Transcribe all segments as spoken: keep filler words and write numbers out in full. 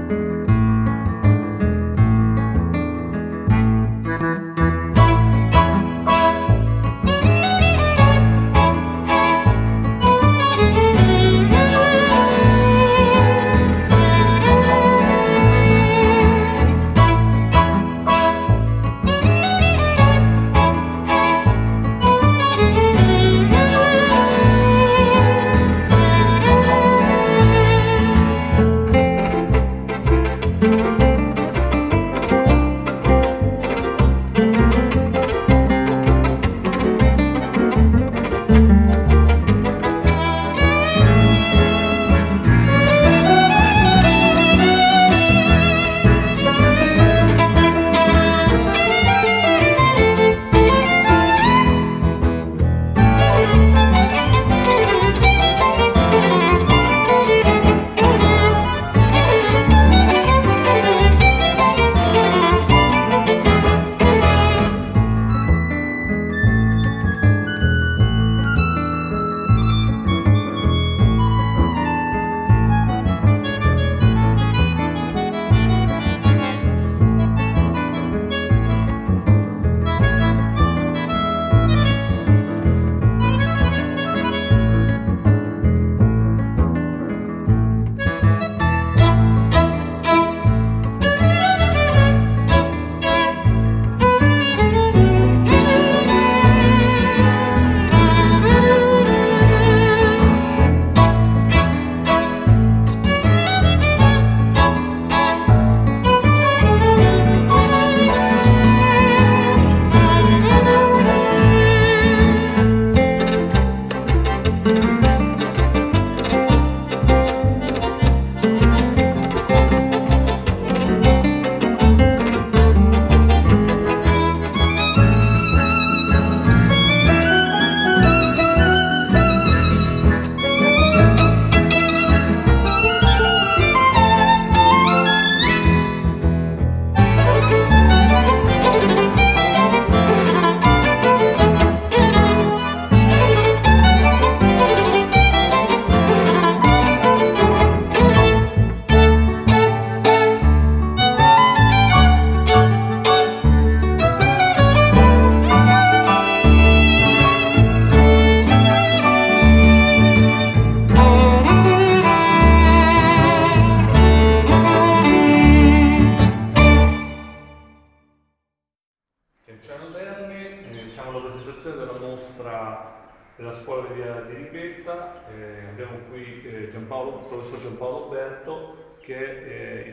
Siamo alla presentazione della mostra della scuola di via di Ripetta. Eh, abbiamo qui eh, Giampaolo, il professor Giampaolo Berto, che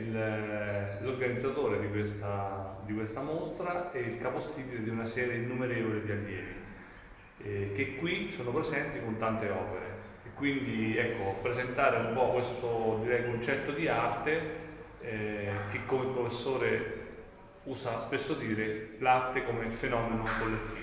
è l'organizzatore di questa, di questa mostra e il capostipite di una serie innumerevole di allievi eh, che qui sono presenti con tante opere. E quindi ecco, presentare un po' questo, direi, concetto di arte eh, che, come il professore usa spesso dire, l'arte come fenomeno collettivo.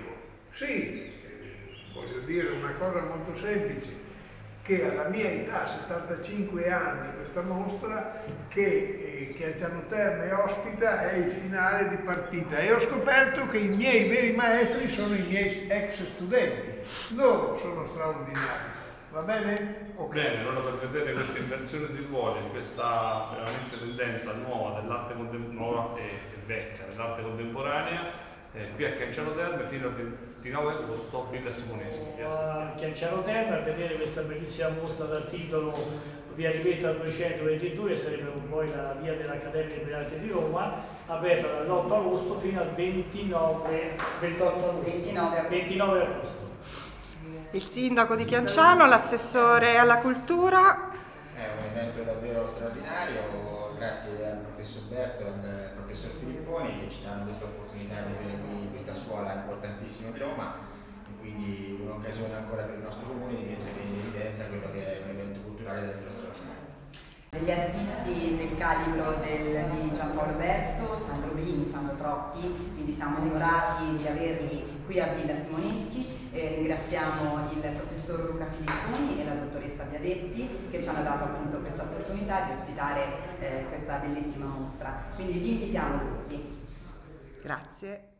Sì, voglio dire una cosa molto semplice, che alla mia età, settantacinque anni, questa mostra che, eh, che a Ciano Terme ospita è il finale di partita, e ho scoperto che i miei veri maestri sono i miei ex studenti, loro sono straordinari. Va bene? Okay. Bene, allora per vedere questa inversione di ruoli, questa veramente tendenza nuova dell'arte contemporanea e vecchia, dell'arte contemporanea, eh, qui a Chianciano Terme fino al ventinove agosto, Villa Simoneschi. A Chianciano Terme a vedere questa bellissima mostra dal titolo Via Ripetta duecentoventidue, che sarebbe poi la via dell'Accademia delle Arti di Roma, aperta dall'otto agosto fino al ventinove, ventotto agosto. ventinove agosto. Il sindaco di Chianciano, l'assessore alla cultura. È un evento davvero straordinario, grazie al professor Berto e al professor Filipponi che ci danno questa opportunità di avere qui questa scuola importantissima di Roma, e quindi un'occasione ancora per il nostro comune di mettere in evidenza quello che è un evento culturale del nostro Gli artisti del calibro del, di Giampaolo Berto, Sandro Bini, Sandro Troppi, quindi siamo onorati di averli qui a Villa Simoneschi. E ringraziamo il professor Luca Filipponi e la dottoressa Biadetti che ci hanno dato appunto questa opportunità di ospitare eh, questa bellissima mostra. Quindi vi invitiamo tutti. Grazie.